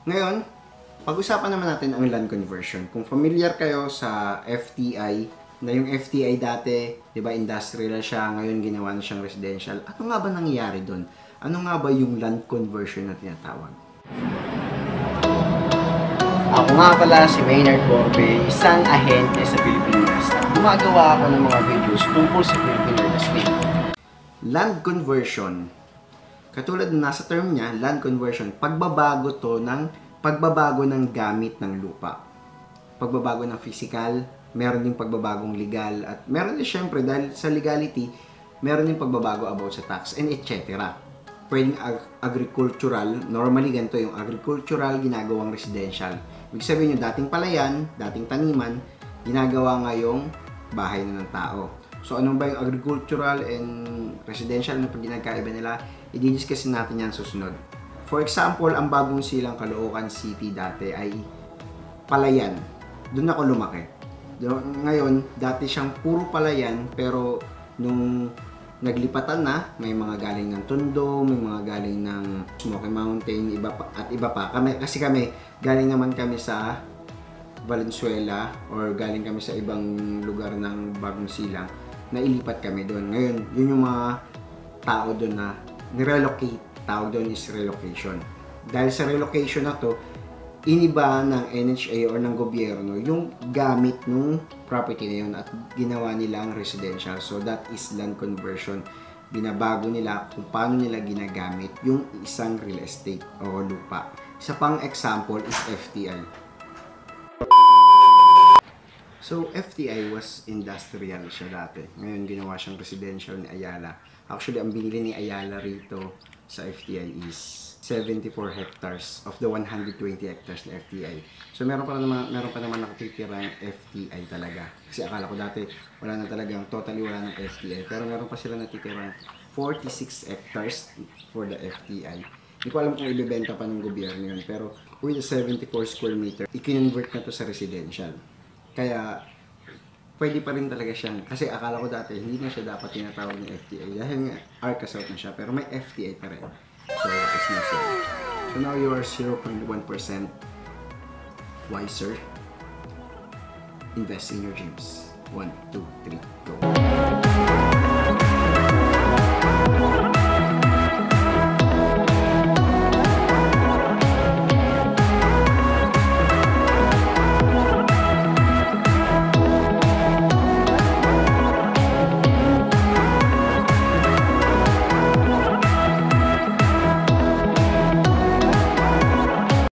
Ngayon, pag-usapan naman natin ang land conversion. Kung familiar kayo sa FTI, na yung FTI dati, di ba, industrial siya, ngayon ginawa na siyang residential. Ano nga ba nangyayari doon? Ano nga ba yung land conversion na tinatawag? Ako nga pala si Maynard Borbe, isang ahente sa Pilipinas at gumagawa ako ng mga videos tungkol sa Philippine real estate. Land conversion. Katulad na nasa term niya, land conversion, pagbabago ng gamit ng lupa. Pagbabago ng physical, meron din pagbabagong legal, at meron din syempre dahil sa legality, meron din pagbabago about sa tax and etc. Pwedeng agricultural, normally ganito yung agricultural ginagawang residential. Ibig sabihin yung dating palayan, dating taniman, ginagawa ngayong bahay na ng tao. So ano ba yung agricultural and residential na pag ginagkaiba nila? I-discuss natin yan susunod. For example, ang bagong silang Caloocan City dati ay palayan. Doon ako lumaki. Ngayon, dati siyang puro palayan, pero nung naglipatan na, may mga galing ng Tondo, may mga galing ng Smoky Mountain, iba pa. Kasi kami, galing naman kami sa Valenzuela or galing kami sa ibang lugar ng Bagong Silang, nailipat kami doon. Ngayon, yun yung mga tao doon na nirelocate. Tawag doon is relocation. Dahil sa relocation na to, iniba ng NHA or ng gobyerno yung gamit ng property na yun at ginawa nilang residential. So that is land conversion. Binabago nila kung paano nila ginagamit yung isang real estate o lupa. Isa pang example is FTI. So, FTI was industrial siya dati. Ngayon, ginawa siyang residential ni Ayala. Actually, ang binili ni Ayala rito sa FTI is 74 hectares of the 120 hectares na FTI. So, meron pa naman nakatitirang FTI talaga. Kasi akala ko dati, wala na talagang, totally wala ng FTI. Pero meron pa sila natitirang 46 hectares for the FTI. Hindi ko alam kung ibibenta pa ng gobyerno yun. Pero, with the 74 square meter, i-convert na to sa residential. Kaya, pwede pa rin talaga siyang, kasi akala ko dati, hindi na siya dapat tinatawag ng FTI. Dahil nga, Arca South na siya, pero may FTI pa rin. So, it's not so. So now you are 0.1% wiser. Invest in your dreams. 1, 2, 3, go.